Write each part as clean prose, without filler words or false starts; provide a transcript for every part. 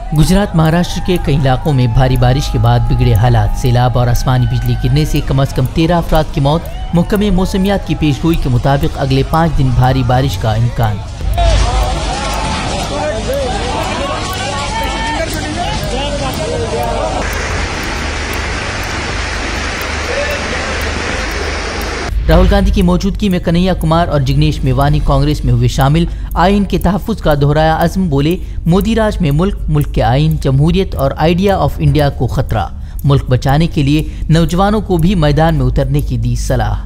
गुजरात महाराष्ट्र के कई इलाकों में भारी बारिश के बाद बिगड़े हालात, सैलाब और आसमानी बिजली गिरने से कम से कम 13 अफराद की मौत। महकमे मौसमियात की पेशगोई के मुताबिक अगले 5 दिन भारी बारिश का इम्कान। राहुल गांधी की मौजूदगी में कन्हैया कुमार और जिग्नेश मेवानी कांग्रेस में हुए शामिल। आइन के तहफ़्फ़ुज़ का दोहराया अज़्म, बोले मोदी राज में मुल्क के आइन, जमहूरियत और आइडिया ऑफ इंडिया को खतरा। मुल्क बचाने के लिए नौजवानों को भी मैदान में उतरने की दी सलाह।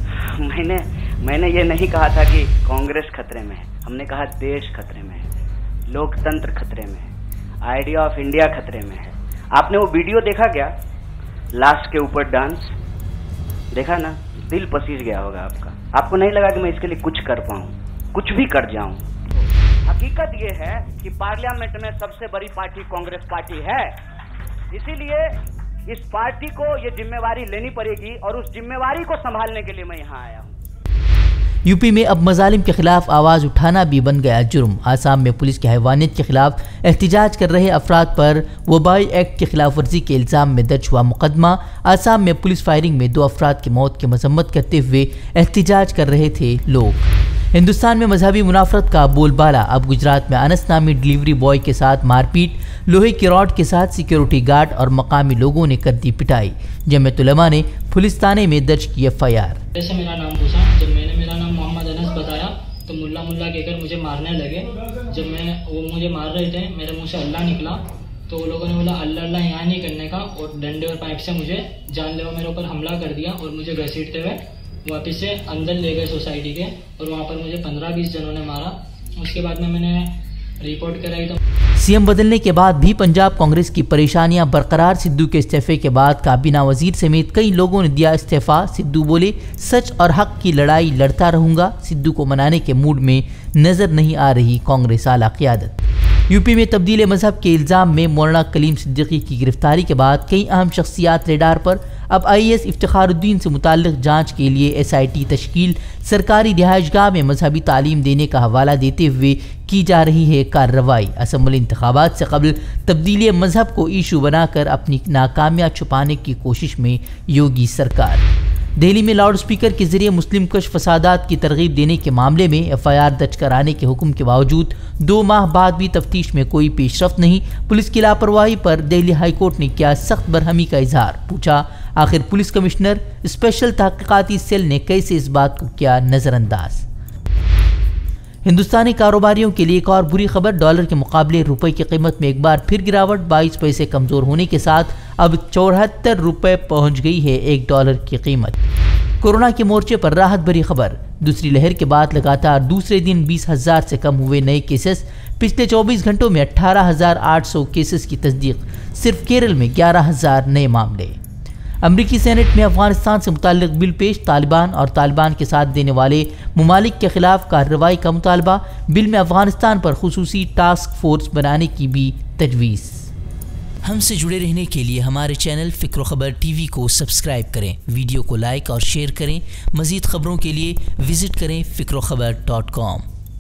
मैंने ये नहीं कहा था कि कांग्रेस खतरे में है, हमने कहा देश खतरे में है, लोकतंत्र खतरे में है, आइडिया ऑफ इंडिया खतरे में है। आपने वो वीडियो देखा क्या, लाश के ऊपर डांस देखा ना? दिल पसीज गया होगा आपका। आपको नहीं लगा कि मैं इसके लिए कुछ कर पाऊं, कुछ भी कर जाऊं। हकीकत ये है कि पार्लियामेंट में सबसे बड़ी पार्टी कांग्रेस पार्टी है, इसीलिए इस पार्टी को ये जिम्मेवारी लेनी पड़ेगी और उस जिम्मेवारी को संभालने के लिए मैं यहाँ आया हूँ। यूपी में अब मजालिम के खिलाफ आवाज़ उठाना भी बन गया जुर्म। आसाम में पुलिस की हैवानियत के खिलाफ एहतिजाज कर रहे अफराद पर वबाई एक्ट की खिलाफ वर्जी के इल्ज़ाम में दर्ज हुआ मुकदमा। आसाम में पुलिस फायरिंग में 2 अफराद की मौत की मजम्मत करते हुए एहतिजाज कर रहे थे लोग। हिंदुस्तान में मजहबी मुनाफरत का बोलबाला। अब गुजरात में अनस नामी डिलीवरी बॉय के साथ मारपीट, लोहे की रॉड के साथ सिक्योरिटी गार्ड और मकामी लोगों ने कर दी पिटाई। जमीयत उलमा ने पुलिस थाने में दर्ज की FIR। जैसे मेरा नाम पूछा, जब मैंने मेरा नाम मोहम्मद अनस बताया तो मुल्ला कहकर मुझे मारने लगे। जब वो मुझे मार रहे थे, मेरे मुंह से अल्लाह निकला तो वो लोगों ने बोला अल्लाह यहाँ नहीं करने का, और डंडे और पाइप से मुझे जानलेवा मेरे ऊपर हमला कर दिया और मुझे घसीटते हुए वापस से अंदर ले गए सोसाइटी के, और वहाँ पर मुझे 15-20 जनों ने मारा। उसके बाद में मैंने रिपोर्ट कराई तो सीएम बदलने के बाद भी पंजाब कांग्रेस की परेशानियां बरकरार। सिद्धू के इस्तीफे के बाद काबीना वजीर समेत कई लोगों ने दिया इस्तीफा। सिद्धू बोले सच और हक की लड़ाई लड़ता रहूंगा। सिद्धू को मनाने के मूड में नजर नहीं आ रही कांग्रेस आला क़ियादत। यूपी में तब्दील मजहब के इल्ज़ाम में मौलाना कलीम सिद्दीकी की गिरफ्तारी के बाद कई अहम शख्सियात रेडार पर। अब IAS इफ्तिखारुद्दीन से मुताल्लिक़ जांच के लिए SIT तश्कील। सरकारी रिहाइशगाह में मजहबी तालीम देने का हवाला देते हुए की जा रही है कार्रवाई। असम्बली इंतखाबात से कबल तब्दीली मजहब को इशू बनाकर अपनी नाकामियाँ छुपाने की कोशिश में योगी सरकार। दिल्ली में लाउड स्पीकर के जरिए मुस्लिम कश फसादात की तरगीब देने के मामले में FIR दर्ज कराने के हुक्म के बावजूद 2 माह बाद भी तफ्तीश में कोई पेशरफ्त नहीं। पुलिस की लापरवाही पर दिल्ली हाईकोर्ट ने किया सख्त बरहमी का इजहार। पूछा आखिर पुलिस कमिश्नर स्पेशल तहकीकाती सेल ने कैसे इस बात को किया नज़रअंदाज। हिंदुस्तानी कारोबारियों के लिए एक और बुरी खबर, डॉलर के मुकाबले रुपए की कीमत में एक बार फिर गिरावट। 22 पैसे कमज़ोर होने के साथ अब 74 रुपये पहुँच गई है $1 की कीमत। कोरोना के मोर्चे पर राहत भरी खबर। दूसरी लहर के बाद लगातार दूसरे दिन 20,000 से कम हुए नए केसेस। पिछले 24 घंटों में 18,800 केसेस की तस्दीक। सिर्फ केरल में 11,000 नए मामले। अमरीकी सेनेट में अफगानिस्तान से मुताल्लिक बिल पेश। तालिबान और तालिबान के साथ देने वाले ममालिक के खिलाफ कार्रवाई का मुतालबा। बिल में अफगानिस्तान पर खुसूसी टास्क फोर्स बनाने की भी तजवीज़। हमसे जुड़े रहने के लिए हमारे चैनल फ़िक्र खबर TV को सब्सक्राइब करें, वीडियो को लाइक और शेयर करें। मज़ीद खबरों के लिए विज़िट करें फ़िक्रखबर.com।